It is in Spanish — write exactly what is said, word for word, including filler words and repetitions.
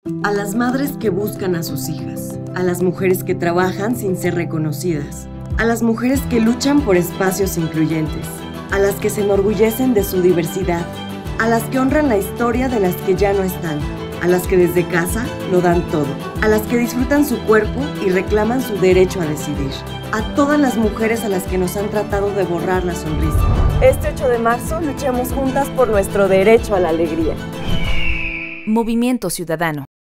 A las madres que buscan a sus hijas, a las mujeres que trabajan sin ser reconocidas, a las mujeres que luchan por espacios incluyentes, a las que se enorgullecen de su diversidad, a las que honran la historia de las que ya no están, a las que desde casa lo dan todo, a las que disfrutan su cuerpo y reclaman su derecho a decidir, a todas las mujeres a las que nos han tratado de borrar la sonrisa. Este ocho de marzo luchemos juntas por nuestro derecho a la alegría. Movimiento Ciudadano.